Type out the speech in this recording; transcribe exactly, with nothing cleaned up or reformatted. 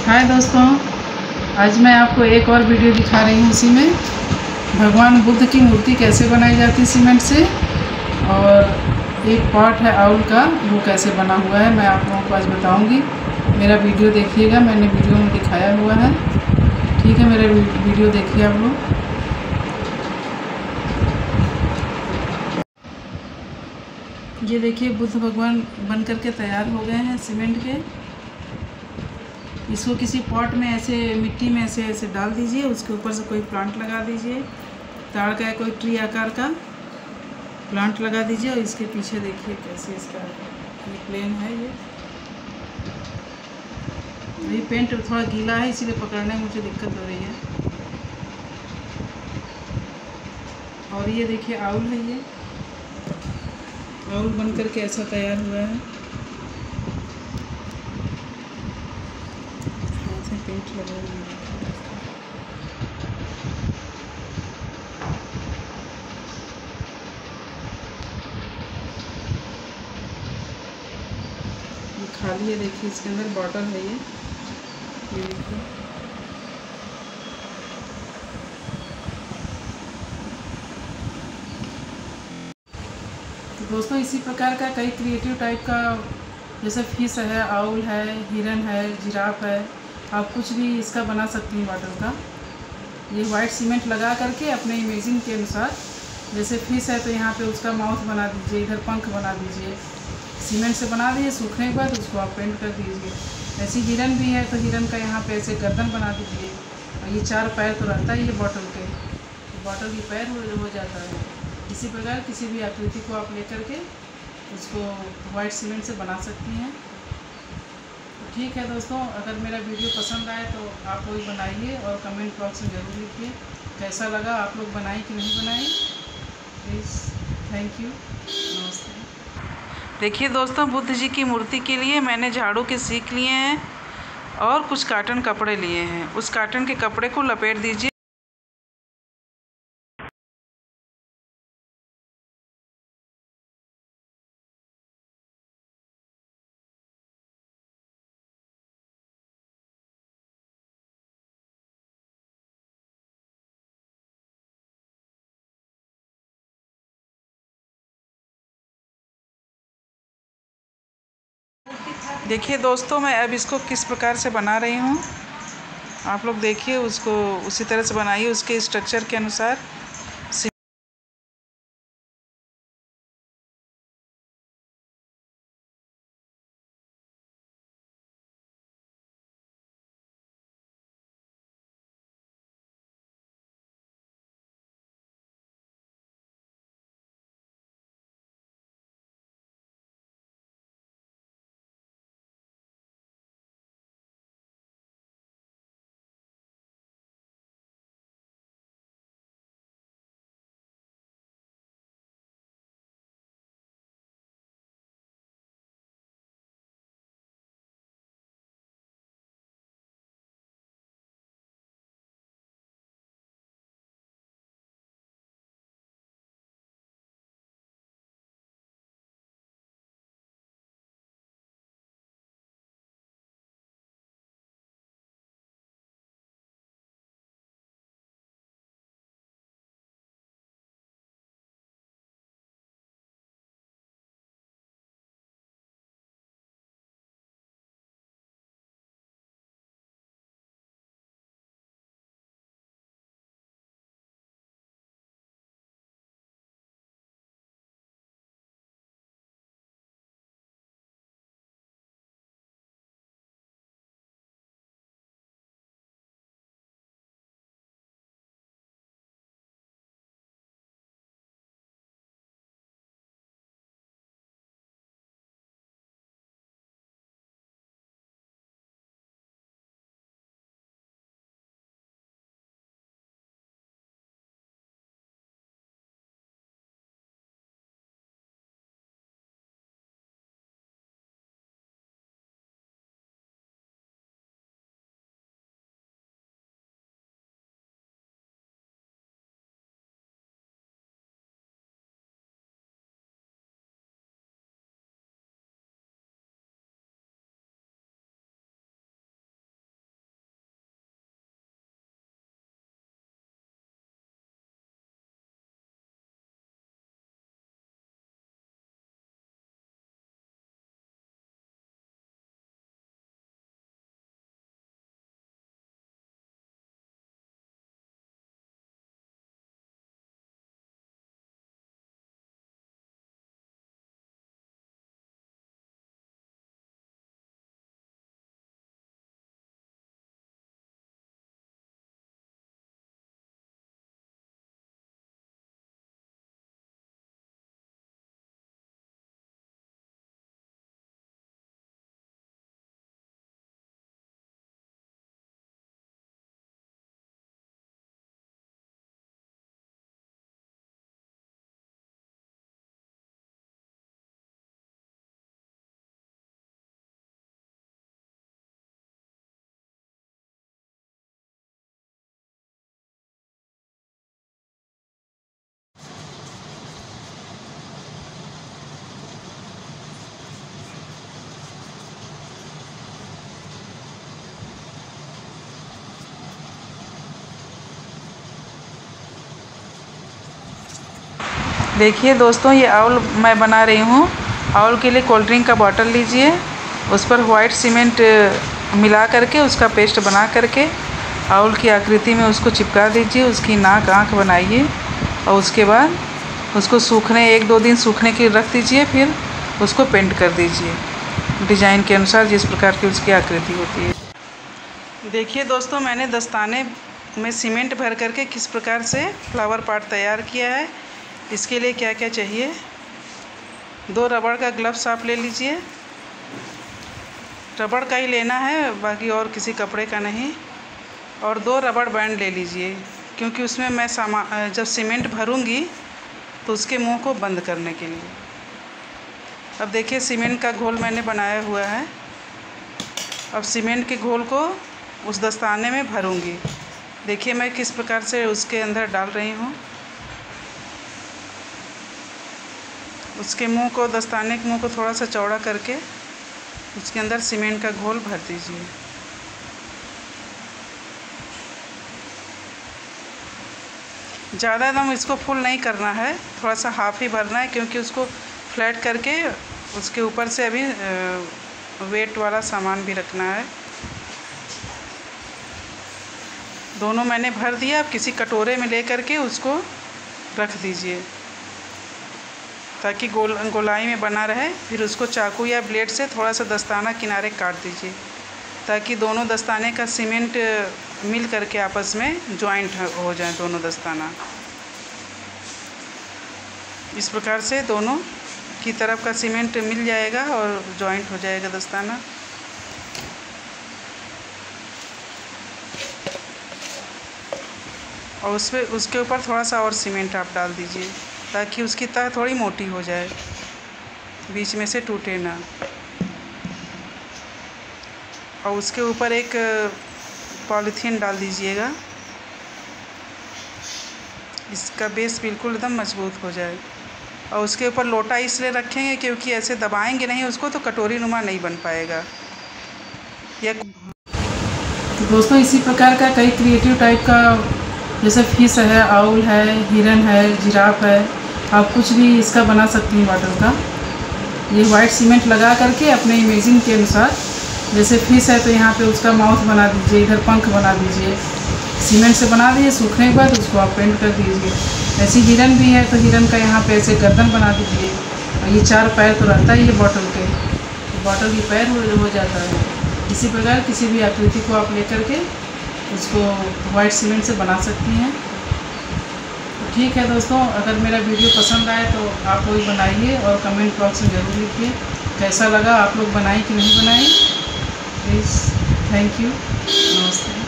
हाय दोस्तों, आज मैं आपको एक और वीडियो दिखा रही हूँ। इसी में भगवान बुद्ध की मूर्ति कैसे बनाई जाती है सीमेंट से, और एक पॉट है आउल का, वो कैसे बना हुआ है मैं आप लोगों को आज बताऊँगी। मेरा वीडियो देखिएगा, मैंने वीडियो में दिखाया हुआ है। ठीक है, मेरा वीडियो देखिए आप लोग। ये देखिए बुद्ध भगवान बन करके तैयार हो गए हैं सीमेंट के। इसको किसी पॉट में ऐसे मिट्टी में ऐसे ऐसे डाल दीजिए, उसके ऊपर से कोई प्लांट लगा दीजिए, ताड़ का कोई ट्री आकार का प्लांट लगा दीजिए। और इसके पीछे देखिए कैसे इसका ये प्लेन है। ये ये पेंट थोड़ा गीला है, इसीलिए पकड़ने में मुझे दिक्कत हो रही है। और ये देखिए आउल है, ये आउल बन करके ऐसा तैयार हुआ है। ऐसे पेंट लगा हुआ है। ये खाली है, देखिए इसके अंदर बॉटल है। ये ये देखिए तो दोस्तों, इसी प्रकार का कई क्रिएटिव टाइप का, जैसे फिश है, आउल है, हिरन है, जिराफ है, आप कुछ भी इसका बना सकती हैं बॉटल का। ये वाइट सीमेंट लगा करके अपने इमेजिन के अनुसार, जैसे फिश है तो यहाँ पे उसका माउथ बना दीजिए, इधर पंख बना दीजिए, सीमेंट से बना दीजिए। सूखने के बाद उसको आप पेंट कर दीजिए। ऐसी हिरन भी है तो हिरन का यहाँ पे ऐसे गर्दन बना दीजिए। और ये चार पैर तो रहता ही है बॉटल के, तो बॉटल की पैर हो, हो जाता है। इसी प्रकार किसी भी आकृति को आप लेकर के उसको वाइट सीमेंट से बना सकती हैं। तो ठीक है दोस्तों, अगर मेरा वीडियो पसंद आए तो आप लोग बनाइए और कमेंट बॉक्स में ज़रूर लिखिए कैसा लगा, आप लोग बनाई कि नहीं बनाई। प्लीज़, थैंक यू, नमस्ते। देखिए दोस्तों, बुद्ध जी की मूर्ति के लिए मैंने झाड़ू के सीख लिए हैं और कुछ काटन कपड़े लिए हैं। उस काटन के कपड़े को लपेट दीजिए। देखिए दोस्तों, मैं अब इसको किस प्रकार से बना रही हूँ, आप लोग देखिए। उसको उसी तरह से बनाइए, उसके स्ट्रक्चर के अनुसार। देखिए दोस्तों, ये आउल मैं बना रही हूँ। आउल के लिए कोल्ड ड्रिंक का बॉटल लीजिए, उस पर वाइट सीमेंट मिला करके उसका पेस्ट बना करके आउल की आकृति में उसको चिपका दीजिए। उसकी नाक आँख बनाइए और उसके बाद उसको सूखने एक दो दिन सूखने के लिए रख दीजिए। फिर उसको पेंट कर दीजिए डिज़ाइन के अनुसार, जिस प्रकार की उसकी आकृति होती है। देखिए दोस्तों, मैंने दस्ताने में सीमेंट भर करके किस प्रकार से फ्लावर पॉट तैयार किया है। इसके लिए क्या क्या चाहिए, दो रबड़ का ग्लव्स आप ले लीजिए। रबड़ का ही लेना है, बाकी और किसी कपड़े का नहीं। और दो रबड़ बैंड ले लीजिए, क्योंकि उसमें मैं सामान जब सीमेंट भरूंगी तो उसके मुंह को बंद करने के लिए। अब देखिए, सीमेंट का घोल मैंने बनाया हुआ है। अब सीमेंट के घोल को उस दस्ताने में भरूंगी। देखिए मैं किस प्रकार से उसके अंदर डाल रही हूँ। उसके मुंह को, दस्ताने के मुंह को थोड़ा सा चौड़ा करके उसके अंदर सीमेंट का घोल भर दीजिए। ज़्यादा एकदम इसको फुल नहीं करना है, थोड़ा सा हाफ ही भरना है, क्योंकि उसको फ्लैट करके उसके ऊपर से अभी वेट वाला सामान भी रखना है। दोनों मैंने भर दिया। अब किसी कटोरे में ले करके उसको रख दीजिए ताकि गोल गोलाई में बना रहे। फिर उसको चाकू या ब्लेड से थोड़ा सा दस्ताना किनारे काट दीजिए, ताकि दोनों दस्ताने का सीमेंट मिल करके आपस में जॉइंट हो जाए दोनों दस्ताना। इस प्रकार से दोनों की तरफ का सीमेंट मिल जाएगा और जॉइंट हो जाएगा दस्ताना। और उस पर उसके ऊपर थोड़ा सा और सीमेंट आप डाल दीजिए, ताकि उसकी तह थोड़ी मोटी हो जाए, बीच में से टूटे ना। और उसके ऊपर एक पॉलीथीन डाल दीजिएगा, इसका बेस बिल्कुल एकदम मजबूत हो जाए। और उसके ऊपर लोटा इसलिए रखेंगे क्योंकि ऐसे दबाएंगे नहीं उसको तो कटोरी नुमा नहीं बन पाएगा। या दोस्तों, इसी प्रकार का कई क्रिएटिव टाइप का, जैसे फिश है, आउल है, हिरन है, जिराफ है, आप कुछ भी इसका बना सकती हैं बॉटल का। ये वाइट सीमेंट लगा करके अपने इमेजिन के अनुसार, जैसे फिश है तो यहाँ पे उसका माउथ बना दीजिए, इधर पंख बना दीजिए, सीमेंट से बना दीजिए। सूखने के बाद उसको आप पेंट कर दीजिए। ऐसी हिरन भी है तो हिरन का यहाँ पे ऐसे गर्दन बना दीजिए। और ये चार पैर तो रहता ही है बॉटल के, तो बॉटल की पैर हो, हो जाता है। इसी प्रकार किसी भी आकृति को आप लेकर के उसको वाइट सीमेंट से बना सकती हैं। तो ठीक है दोस्तों, अगर मेरा वीडियो पसंद आए तो आप लोग बनाइए और कमेंट बॉक्स में ज़रूर लिखिए कैसा लगा, आप लोग बनाई कि नहीं बनाई। प्लीज़, थैंक यू, नमस्ते।